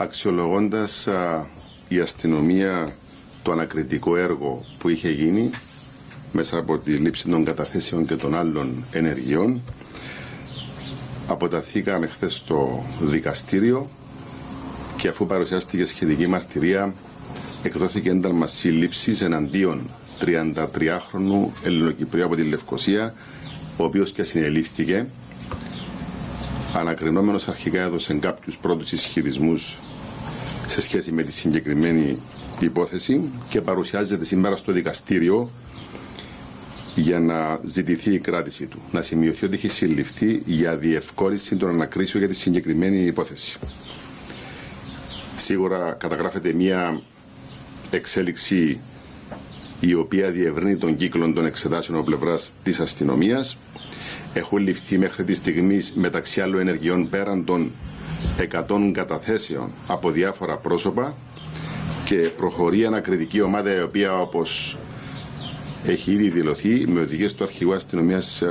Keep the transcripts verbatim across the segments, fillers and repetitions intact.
Αξιολογώντας α, η αστυνομία το ανακριτικό έργο που είχε γίνει μέσα από τη λήψη των καταθέσεων και των άλλων ενεργειών, αποταθήκαμε χθες στο δικαστήριο και αφού παρουσιάστηκε σχετική μαρτυρία εκδόθηκε ένταλμα σύλληψης εναντίον τριαντατριάχρονου Ελληνοκυπρίου από τη Λευκοσία, ο οποίος και συνελήφθηκε. Ανακρινόμενος αρχικά έδωσε κάποιους πρώτους ισχυρισμούς σε σχέση με τη συγκεκριμένη υπόθεση και παρουσιάζεται σήμερα στο δικαστήριο για να ζητηθεί η κράτηση του. Να σημειωθεί ότι έχει συλληφθεί για διευκόλυνση των ανακρίσεων για τη συγκεκριμένη υπόθεση. Σίγουρα καταγράφεται μια εξέλιξη η οποία διευρύνει τον κύκλο των εξετάσεων από πλευράς της αστυνομίας. Έχουν ληφθεί μέχρι τη στιγμή μεταξύ άλλων ενεργειών πέραν των εκατό καταθέσεων από διάφορα πρόσωπα και προχωρεί ανακριτική ομάδα η οποία, όπως έχει ήδη δηλωθεί με οδηγίες του αρχηγού αστυνομίας,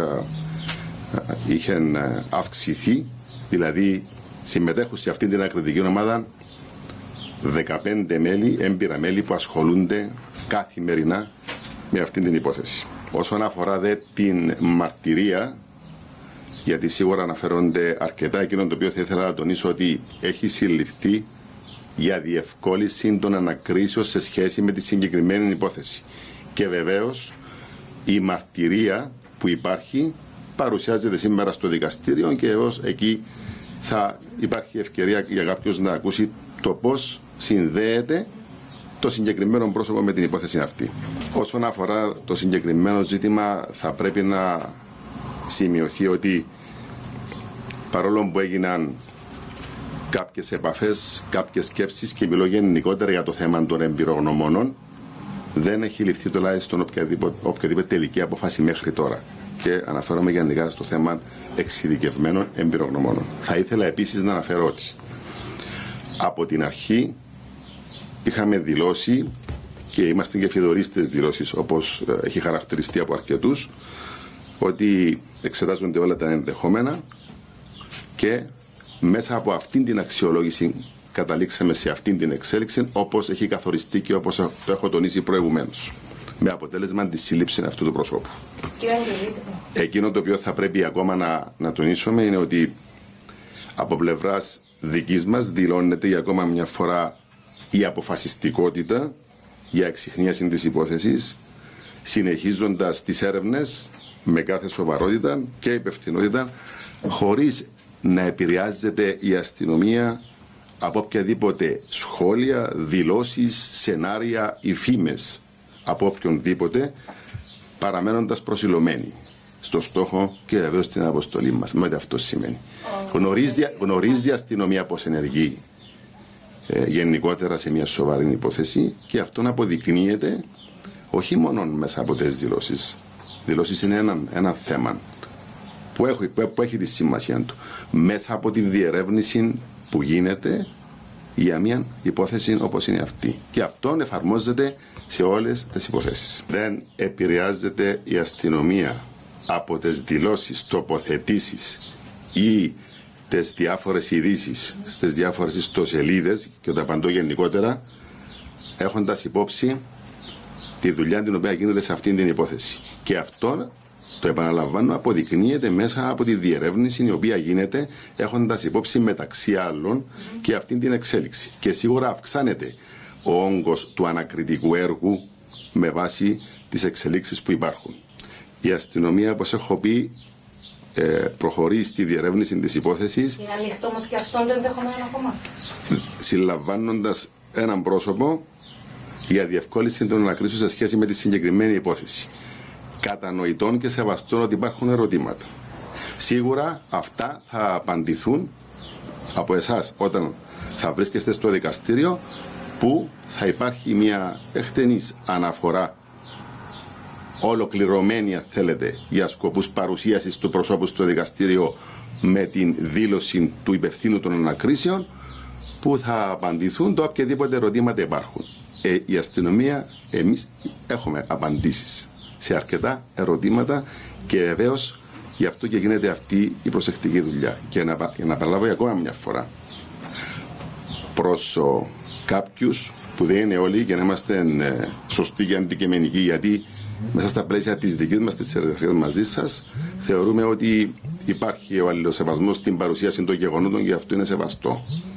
είχε αυξηθεί, δηλαδή συμμετέχουν σε αυτήν την ανακριτική ομάδα δεκαπέντε μέλη, έμπειρα μέλη που ασχολούνται καθημερινά με αυτήν την υπόθεση. Όσον αφορά δε την μαρτυρία, γιατί σίγουρα αναφέρονται αρκετά, εκείνο το οποίο θα ήθελα να τονίσω ότι έχει συλληφθεί για διευκόλυνση των ανακρίσεων σε σχέση με τη συγκεκριμένη υπόθεση. Και βεβαίως η μαρτυρία που υπάρχει παρουσιάζεται σήμερα στο δικαστήριο και έως εκεί θα υπάρχει ευκαιρία για κάποιος να ακούσει το πώς συνδέεται το συγκεκριμένο πρόσωπο με την υπόθεση αυτή. Όσον αφορά το συγκεκριμένο ζήτημα, θα πρέπει να σημειωθεί ότι παρόλο που έγιναν κάποιες επαφές, κάποιες σκέψεις και μιλώ γενικότερα για το θέμα των εμπειρογνωμόνων, δεν έχει ληφθεί τουλάχιστον οποιαδήποτε, οποιαδήποτε τελική απόφαση μέχρι τώρα. Και αναφέρομαι γενικά στο θέμα εξειδικευμένων εμπειρογνωμόνων. Θα ήθελα επίσης να αναφέρω ότι από την αρχή είχαμε δηλώσει και είμαστε και φιδωρίστες δηλώσεις, όπως έχει χαρακτηριστεί από αρκετούς, ότι εξετάζονται όλα τα ενδεχόμενα και μέσα από αυτήν την αξιολόγηση καταλήξαμε σε αυτήν την εξέλιξη όπως έχει καθοριστεί και όπως το έχω τονίσει προηγουμένως, με αποτέλεσμα τη σύλληψη αυτού του προσώπου. Εκείνο το οποίο θα πρέπει ακόμα να, να τονίσουμε είναι ότι από πλευράς δικής μας δηλώνεται για ακόμα μια φορά η αποφασιστικότητα για εξιχνίαση της υπόθεσης, συνεχίζοντας τις έρευνες με κάθε σοβαρότητα και υπευθυνότητα, χωρίς να επηρεάζεται η αστυνομία από οποιαδήποτε σχόλια, δηλώσεις, σενάρια ή φήμες από οποιονδήποτε, παραμένοντας προσιλωμένοι στο στόχο και βεβαίως στην αποστολή μας. Με ό,τι αυτό σημαίνει. Γνωρίζει, γνωρίζει η αστυνομία πώς ενεργεί ε, γενικότερα σε μια σοβαρή υπόθεση και αυτό αποδεικνύεται όχι μόνο μέσα από τις δηλώσεις. Δηλώσεις είναι ένα, ένα θέμα που έχει, που έχει τη σημασία του. Μέσα από τη διερεύνηση που γίνεται για μια υπόθεση όπως είναι αυτή. Και αυτό εφαρμόζεται σε όλες τις υποθέσεις. Δεν επηρεάζεται η αστυνομία από τις δηλώσεις, τοποθετήσεις ή τις διάφορες ειδήσεις στις διάφορες ιστοσελίδες, και τα απαντώ γενικότερα, έχοντας υπόψη τη δουλειά την οποία γίνεται σε αυτήν την υπόθεση. Και αυτό, το επαναλαμβάνω, αποδεικνύεται μέσα από τη διερεύνηση η οποία γίνεται έχοντας υπόψη μεταξύ άλλων και αυτήν την εξέλιξη. Και σίγουρα αυξάνεται ο όγκος του ανακριτικού έργου με βάση τις εξελίξεις που υπάρχουν. Η αστυνομία, όπως έχω πει, προχωρεί στη διερεύνηση της υπόθεσης. Είναι ανοιχτό όμως και αυτόν το ενδεχομένο ακόμα. Συλλαμβάνοντας έναν πρόσωπο για διευκόλυνση των ανακρίσεων σε σχέση με τη συγκεκριμένη υπόθεση. Κατανοητών και σεβαστών ότι υπάρχουν ερωτήματα. Σίγουρα αυτά θα απαντηθούν από εσάς όταν θα βρίσκεστε στο δικαστήριο, που θα υπάρχει μια εκτενής αναφορά, ολοκληρωμένη αν θέλετε, για σκοπούς παρουσίασης του προσώπου στο δικαστήριο με την δήλωση του υπευθύνου των ανακρίσεων, που θα απαντηθούν το οποιαδήποτε ερωτήματα υπάρχουν. Ε, η αστυνομία, εμείς έχουμε απαντήσεις σε αρκετά ερωτήματα και βεβαίως γι' αυτό και γίνεται αυτή η προσεκτική δουλειά. Και να, για να παραλάβω ακόμα μια φορά, προς κάποιους που δεν είναι όλοι, για να είμαστε σωστοί και αντικειμενικοί, γιατί μέσα στα πλαίσια της δικής μας της εργασίας μαζί σας θεωρούμε ότι υπάρχει ο αλληλοσεβασμός στην παρουσίαση των γεγονότων και αυτό είναι σεβαστό.